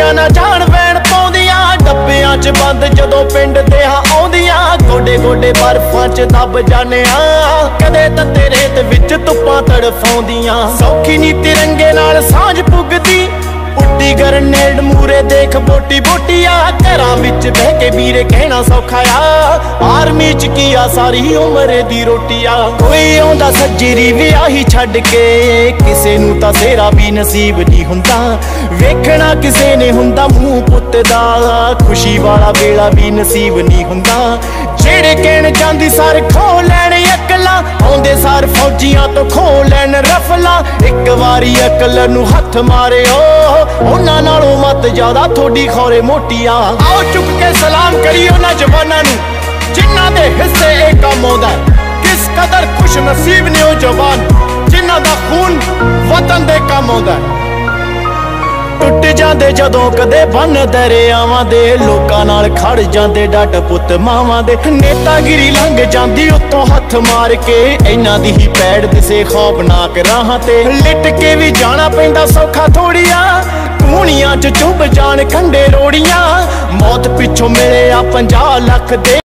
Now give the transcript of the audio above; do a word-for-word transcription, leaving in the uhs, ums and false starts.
ਕੁੜੀਆਂ ਨਾ ਜਾਣ ਵੈਣ ਪਾਉਂਦੀਆਂ, ਡੱਬਿਆਂ 'ਚ ਬੰਦ ਜਦੋਂ ਪਿੰਡ ਤੇ ਆ ਆਉਂਦੀਆਂ। ਗੋਡੇ ਗੋਡੇ ਬਰਫਾਂ 'ਚ ਦੱਬ ਜਾਨੇ ਆ, ਕਦੇ ਤੱਤੇ ਰੇਤ ਵਿੱਚ ਧੁੱਪਾਂ ਤੜਫਾਉਂਦੀਆਂ। ਸੌਖੀ ਨੀ ਤਿਰੰਗੇ ਨਾਲ ਸਾਂਝ ਪੁੱਗਦੀ, ਉੱਡੀ ਗਰਨੇਡ ਮੂਰੇ ਦੇਖ ਬੋਟੀ ਬੋਟੀਆ। ਘਰਾਂ ਵਿੱਚ ਬਹਿ ਕੇ ਵੀਰੇ ਕਹਿਣਾ ਸੌਖਾ ਆ, ਆਰਮੀ 'ਚ ਕੀ ਆ ਸਾਰੀ ਉਮਰ ਦੀ ਰੋਟੀ ਆ। ਕੋਈ ਆਉਂਦਾ ਸੱਜਰੀ ਵਿਆਹੀ ਛੱਡ ਕੇ, ਕਿਸੇ ਨੂੰ ਤਾਂ ਸੇਰਾ ਵੀ ਨਸੀਬ ਨਹੀਂ ਹੁੰਦਾ। ਵੇਖਣਾ ਕਿਸੇ ਨੇ ਹੁੰਦਾ ਮੂੰਹ ਪੁੱਤ ਦਾ, ਖੁਸ਼ੀ ਵਾਲਾ ਵੇਲਾ ਵੀ ਨਸੀਬ ਨਹੀਂ ਹੁੰਦਾ। ਜਿਹੜੇ ਕਹਿਣ ਜਾਂਦੀ ਸਰ ਖੋ ਲੈਣ ਅਕਲਾਂ, ਆਉਂਦੇ ਸਾਰ ਫੌਜੀਆਂ ਤੋਂ ਖੋ ਲੈਣ ਰਫਲਾਂ। ਇੱਕ ਵਾਰੀ ਅਕਲ ਨੂੰ ਹੱਥ ਮਾਰਿਓ, ਉਹਨਾਂ ਨਾਲੋਂ ਮਤ ਜ਼ਿਆਦਾ ਥੋੜੀ ਖੌਰੇ ਮੋਟੀਆਂ। ਆਓ ਚੁੱਕ ਕੇ ਸਲਾਮ ਕਰੀਏ ਉਹਨਾਂ ਜਵਾਨਾਂ ਨੂੰ, ਜਿਨ੍ਹਾਂ ਦੇ ਹਿੱਸੇ ਇਹ ਕੰਮ ਆਉਂਦਾ। ਕਿਸ ਕਦਰ ਖੁਸ਼ ਨਸੀਬ ਨੇ ਉਹ ਜਵਾਨ, ਜਿਨ੍ਹਾਂ ਦਾ ਖੂਨ ਵਤਨ ਦੇ ਕੰਮ ਆਉਂਦਾ। ਟੁੱਟ ਜਾਂਦੇ ਜਦੋਂ ਕਦੇ ਬੰਨ ਦਰਿਆਵਾਂ ਦੇ, ਲੋਕਾਂ ਨਾਲ ਖੜ ਜਾਂਦੇ ਡੱਟ ਪੁੱਤ ਮਾਵਾਂ ਦੇ। ਨੇਤਾਗਿਰੀ ਲੰਘ ਜਾਂਦੀ ਉੱਤੋਂ ਹੱਥ ਮਾਰ ਕੇ, ਇਹਨਾਂ ਦੀ ਹੀ ਪੈੜ ਦਿਸੇ ਖੌਫਨਾਕ ਰਾਹਾਂ ਤੇ। ਲਿਟ ਕੇ ਵੀ ਜਾਣਾ ਪੈਂਦਾ ਸੌਖਾ ਥੋੜੀਆਂ, ਕੂਣੀਆਂ 'ਚ ਚੁੱਭ ਜਾਣ ਖੰਡੇ ਰੋੜੀਆਂ। ਮੌਤ ਪਿੱਛੋਂ ਮਿਲੇ ਆ ਪੰਜਾਹ ਲੱਖ ਦੇ